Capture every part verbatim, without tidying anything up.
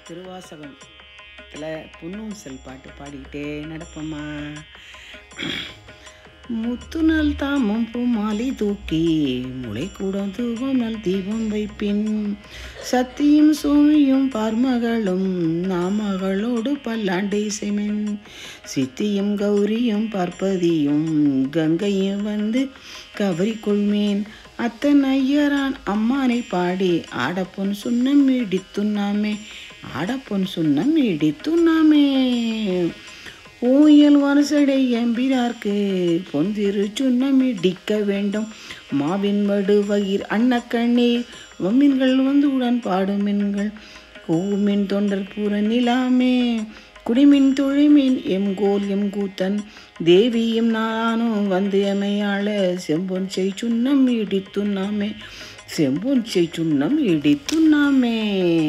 திருவாசகத்தில் புன்னூசல் பாட்டு பாடிக்கிட்டே நடப்போம்மா. முத்துநல் தாமம் பூமாலை தூக்கி முளை கூடம் தூவம் நல் தீபம் வைப்பின் சத்தியும் சோமியும் பார்மகளும் நாமகளோடு பல்லாண்டை செமென் சித்தியும் கௌரியும் பார்ப்பதியும் கங்கையும் வந்து கவரி கொள்மேன் அத்தன் ஐயரான் அம்மானை பாடி ஆடப்பொன் சுண்ணம் இடித்துண்ணாமே ஆடப்பொன் சுண்ணம் இடித்துண்ணாமே ஊயல் வனசடை எம்பிரார்க்கு பொந்திரு சுண்ணம் இடிக்க வேண்டும் மாவின் வடு வகிர் அன்னக்கண்ணீர் வம்மின்கள் வந்து உடன் பாடும் மீன்கள் கூமின் தொண்டர் பூர நிலாமே குடிமின் தொழிமின் எம் கோல் எம் கூத்தன் தேவியும் நானும் வந்து எமையாள செம்பொன் செய் சுண்ணம் இடித்துண்ணாமே செம்பொன் செய் சுண்ணம் இடித்துண்ணாமே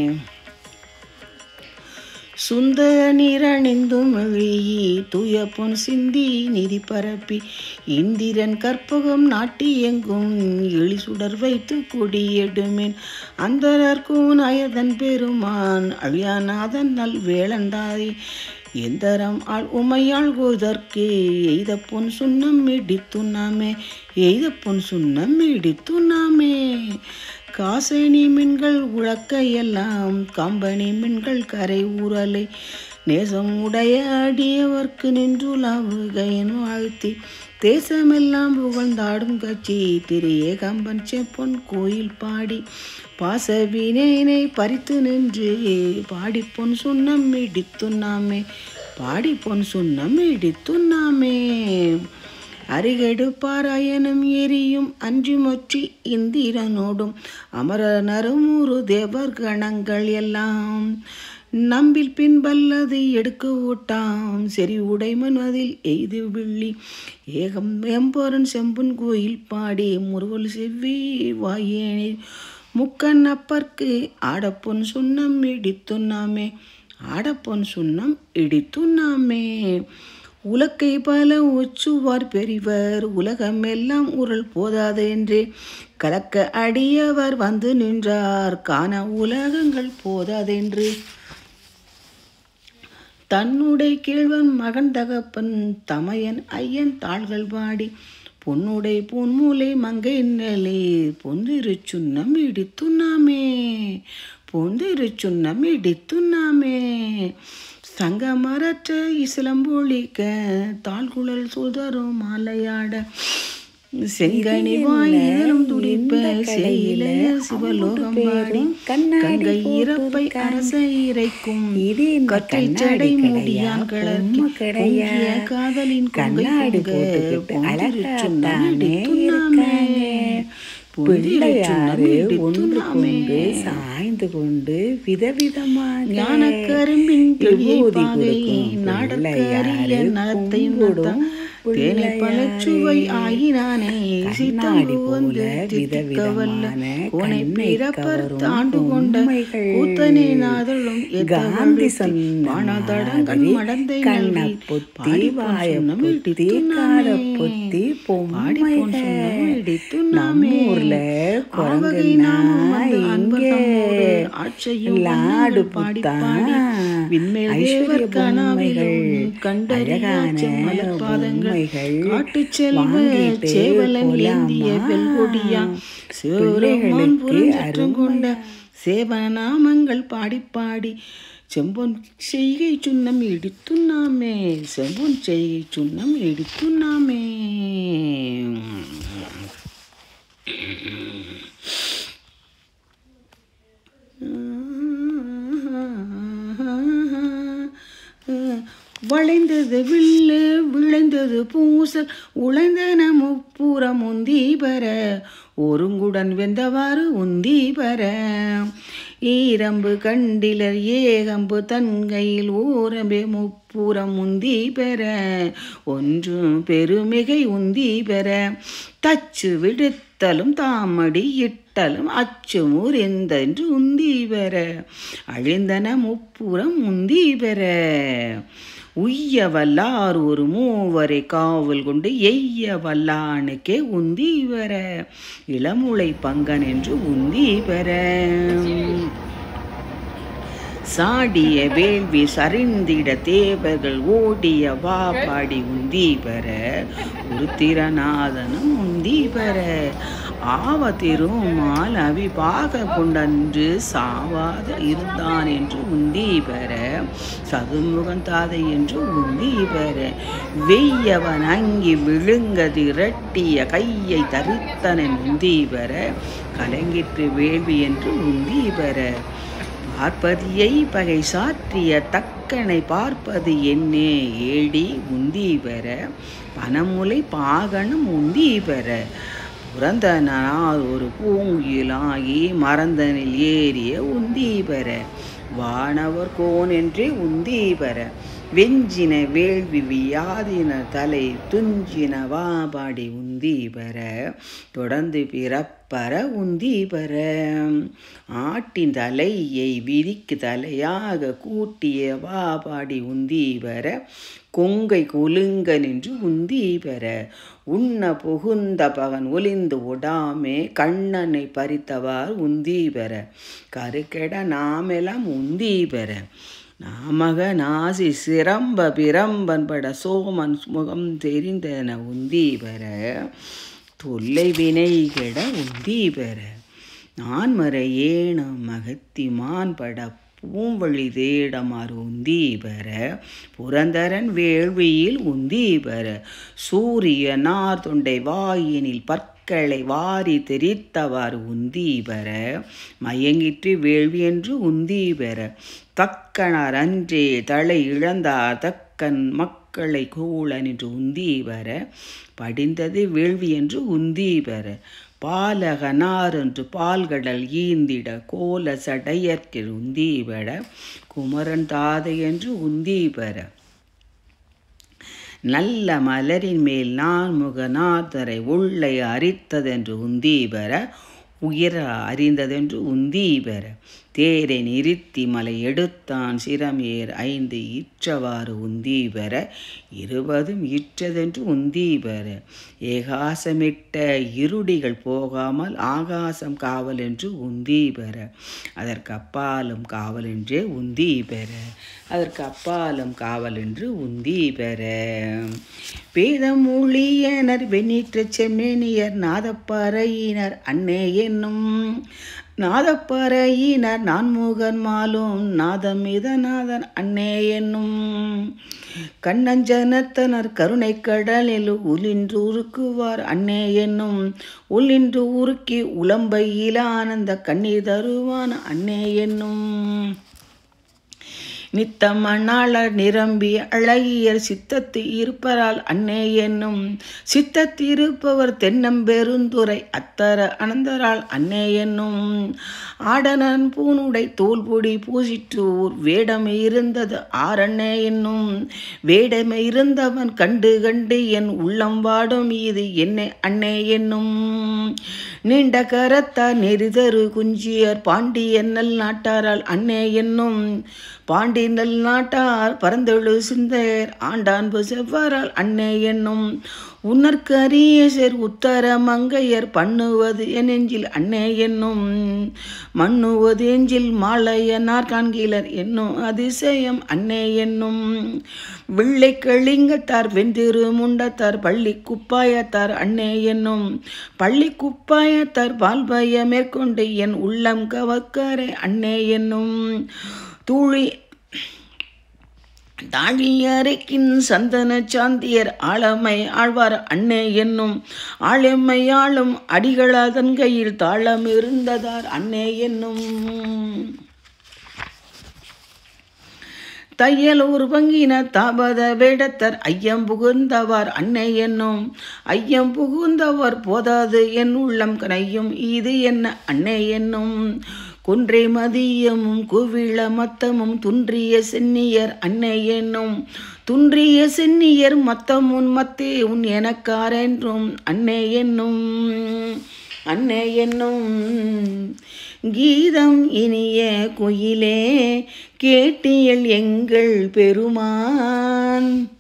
சுந்த நீரணிந்தும் மெழியி தூய பொன் சிந்தி நிதி பரப்பி இந்திரன் கற்பகம் நாட்டி எங்கும் எழி சுடர் வைத்து கொடியெடுமேன் அந்தரர்கூன் அயதன் பெருமான் அழியாநாதன் நல் வேளந்தாய் எந்தரம் ஆள் உமையாள் கோதற்கு எய்த பொன் சுண்ணம் இடித்துண்ணாமே எய்த பொன் சுண்ணம் இடித்துண்ணாமே காசனி மீன்கள் உழக்கையெல்லாம் காம்பனி மீன்கள் கரை ஊரலை நேசம் உடைய அடியவர்க்கு நின்றுலாவுகையன் வாழ்த்தி தேசமெல்லாம் புகழ்ந்தாடும் கட்சி திரையே கம்பன் செப்பொன் கோயில் பாடி பாசவினை பறித்து நின்று பாடி பொன் சுண்ணம் இடித்துண்ணாமே பாடி பொன் சுண்ணம் இடித்துண்ணாமே அரிகெடு பாராயணம் எரியும் அன்றி மொற்றி இந்திரனோடும் அமர நறுமூறு தேவர் கணங்கள் எல்லாம் நம்பில் பின்பல்லது எடுக்க ஓட்டாம் செறி உடைமன் அதில் எய்து விள்ளி ஏகம் எம்பொருன் செம்புன் கோயில் பாடி முருகல் செவ்வி வாயேனில் முக்கன் அப்பற்கு ஆடப்பொன் சுண்ணம் இடித்துண்ணாமே ஆடப்பொன் சுண்ணம் இடித்துண்ணாமே உலக்கை பல ஒச்சுவார் பெரிவர் உலகமெல்லாம் உருள் போதாது என்றே கலக்க அடியவர் வந்து நின்றார் காண உலகங்கள் போதாதென்று தன்னுடைய கேழ்வன் மகன் தகப்பன் தமையன் ஐயன் தாள்கள் பாடி பொன்னுடை பொன்மூலை மங்கை நிலே பொந்திரு சுண்ணம் இடித்துண்ணாமே பொந்திரு சுண்ணம் இடித்துண்ணாமே சங்கமரற்ற இசிலம்பொழிக்க தாழ்குழல் சுதரும் மாலையாட செங்கனி வாயிலும் துடிப்ப செய்யில சிவலோகம் பாடி கங்கை இறப்பை அரச இறைக்கும் கற்றை சடை முடியான் கிளர்க்கிய காதலின் கொங்கை பிள்ளையாறு ஒன்று கொண்டு சாய்ந்து கொண்டு விதவிதமான ஞானக்கரும்பின் நாடக்கரிய நலத்தையும் தேனை பழச்சுவை ஆயினானே சித்தாடி போல விதவிதமான கோனை பிறப்பர் தாண்டு கொண்ட கூத்தனே நாதலும் காந்தி சொன்ன மடந்தை கண்ண பொத்தி வாய பொத்தி கார பொத்தி பொம்மைகள் நம்ம ஊர்ல குரங்குனா இங்கே லாடு புத்தான் ஐஸ்வர்ய பொம்மைகள் அழகான பொம்மைகள் காட்டு செல்வ சேவலன் ஏந்திய வெல்கொடியா சிவபெருமான் கொண்ட சேவநாமங்கள் பாடி பாடி செம்பொன் செய்கை சுண்ணம் இடித்துண்ணாமே செம்பொன் செய்கை சுண்ணம் இடித்துண்ணாமே வளைந்தது வில்லு விளைந்தது பூசல் உழைந்தன முப்புறம் உந்தி பெற ஒருங்குடன் வெந்தவாறு உந்தி பெற ஈரம்பு கண்டிலர் ஏகம்பு தன்கையில் ஊரம்பே முப்புறம் உந்தி பெற ஒன்று பெருமிகை உந்தி பெற தச்சு விடுத்தலும் தாமடி இட்டலும் அச்சு முறிந்தென்று உந்தி பெற அழிந்தன முப்புறம் உந்தி பெற உய்ய வல்லார் ஒரு மூவரை காவல் கொண்டு எய்ய வல்லானுக்கே உந்தி பெற இளமுளை பங்கன் என்று உந்தி பெற சாடிய வேள்வி சரிந்திட தேவர்கள் ஓடிய வா பாடி உந்தி பெற உருத்திரநாதனும் உந்தி பெற ஆவ திருமால் அவிபாக கொண்டன்று சாவாத இருந்தான் என்று உந்தி பெற சதுமுகன் தாதை என்று உந்தி பெற வெய்யவன் அங்கி விழுங்க திரட்டிய கையை தரித்தனன் உந்தி பெற கலங்கிற்று வேள்வி என்று உந்தி பெற பார்ப்பதியை பகை சாற்றிய தக்கனை பார்ப்பது என்னே ஏடி உந்தி பெற பனமுலை பாகனும் உந்தி பெற புரந்தனால் ஒரு பூங்குயிலாகி மறந்தனில் ஏறிய உந்தி பெற வானவர் கோன் என்றே உந்தி பெற வெஞ்சின வேள்வி வியாதின தலை துஞ்சின வாபாடி உந்தி பெற தொடர்ந்து பிறப்பற உந்தி பெற ஆட்டின் தலையை விரிக்கு தலையாக கூட்டிய வாபாடி உந்தி பெற கொங்கை குலுங்க நின்று உந்தி பெற உண்ண புகுந்த பகன் ஒளிந்து உடாமே கண்ணனை பறித்தவார் உந்தி பெற கருக்கெட நாமெல்லாம் உந்தி பெற நாமக நாசி சிரம்ப பிரம்பன் பட சோமன் முகம் தெரிந்தன உந்தி பெற தொல்லை வினை கெட உந்தி பெற நான் மறை ஏனம் மகத்தி மான் பட பூவழி தேடமாறு உந்தி பெற புரந்தரன் வேள்வியில் உந்தி பெற சூரிய நார் தொண்டை வாயினில் பற்களை வாரி தெரித்தவாறு உந்தி பெற மயங்கிற்று வேள்வி என்று உந்தி பெற தக்கனார் அன்றே தலை இழந்தார் தக்கன் மக்களை கூழ நின்று உந்தி பெற படிந்தது வேள்வி என்று உந்தி பெற பாலகனார் என்று பால்கடல் ஈந்திட கோல சடையற்கு உந்தி பெற குமரன் தாதை என்று உந்தி பெற நல்ல மலரின் மேல் நான் முகநாதரை உள்ளை அரித்ததென்று உந்தி பெற உயிர அறிந்ததென்று உந்தி பெற தேரை நிறுத்தி மலை எடுத்தான் சிரமேர் ஐந்து இற்றவாறு உந்தி பெற இருபதும் இற்றதென்று உந்தி பெற ஏகாசமிட்ட இருடிகள் போகாமல் ஆகாசம் காவல் என்று உந்தி பெற அதற்கு அப்பாலும் காவல் என்றே உந்தி பெற அதற்கு அப்பாலும் காவல் என்று உந்தி பெற வேதம் ஊழியனர் வெண்ணீற்ற செம்மேனியர் நாதப்பறையினர் அன்னே என்னும் நாதப்பறையினர் நான்முகன் மாலும் நாதம் இதநாதன் அன்னே என்னும் கண்ணஞ்சனத்தனர் கருணை கடலில் உளின்று உருக்குவார் அன்னே என்னும் உளின்று உருக்கி உளம்பையில ஆனந்த கண்ணீர் தருவான் அன்னே என்னும் நித்தம் அண்ணாளர் நிரம்பி அழகியர் சித்தத்து இருப்பரால் அன்னே என்னும் சித்தத்து இருப்பவர் தென்னம்பெருந்துரை அத்தர அனந்தரால் அன்னே என்னும் ஆடனன் பூனுடை தோல்பொடி பூசிற்றூர் வேடமை இருந்தது ஆரண்ணே என்னும் வேடமை இருந்தவன் கண்டு கண்டு என் உள்ளம் வாடும் இது என்ன அன்னே என்னும் நீண்ட கரத்தார் நெறிதரு குஞ்சியர் பாண்டியன் நல் நாட்டாரால் அன்னே என்னும் பாண்டி நல் நாட்டார் பரந்தெழு சிந்தையர் ஆண்டான்பு செவ்வாரால் அன்னே என்னும் உன்னற்கு அரிய சேர் உத்தர மங்கையர் பண்ணுவது என் நெஞ்சில் அன்னே என்னும் மண்ணுவது எஞ்சில் மாலையனார் காண்கிலர் என்னும் அதிசயம் அன்னே என்னும் வெள்ளை களிங்கத்தார் வெந்திரு முண்டத்தார் பள்ளி குப்பாயத்தார் அன்னே என்னும் பள்ளி குப்பாயத்தார் பால்பய மேற்கொண்டு என் உள்ளம் கவக்கரை அன்னே என்னும் தூளி தாழியரைக்கின் சந்தன சாந்தியர் ஆழமை ஆழ்வார் அன்னே என்னும் ஆழமை ஆளும் அடிகளால் தன் கையில் தாளம் இருந்ததார் அன்னே என்னும் தையல் ஒரு பங்கின தாபத வேடத்தர் ஐயம் புகுந்தவர் அன்னை என்னும் ஐயம் புகுந்தவர் போதாது என் உள்ளம் கனையும் இது என்ன அன்னை என்னும் குன்றை மதியமும் குவிள மத்தமும் துன்றிய சென்னியர் அன்னை என்னும் துன்றிய சென்னியர் மத்தமுன் மத்தே உன் எனக்காரென்றும் அன்னை என்னும் அன்னை என்னும் கீதம் இனிய குயிலே கேட்டியல் எங்கள் பெருமான்